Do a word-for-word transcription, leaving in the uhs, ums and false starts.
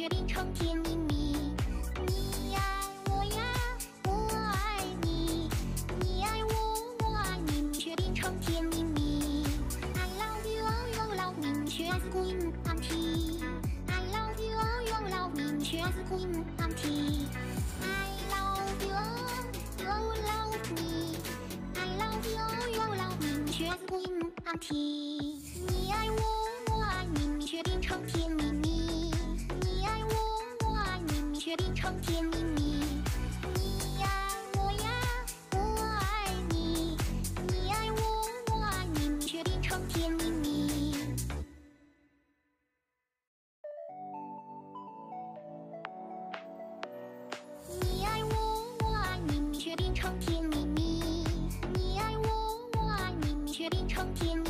却变成甜蜜蜜。你爱我呀，我爱你，你爱我，我爱你，却变成甜蜜蜜。I love you, you love me， 却是故意不放弃。I love you, you love me， 却是故意不放弃。I love you, you love me， I love you, you love me， 却是故意不放弃。你爱我，我爱你，却变成甜蜜蜜。你爱我，我爱你，却变成甜蜜蜜。你爱我呀，我爱你，你爱我，我爱你，却变成甜蜜蜜。你爱我，我爱你，却变成甜蜜蜜。你爱我，我爱你，却变成甜蜜蜜。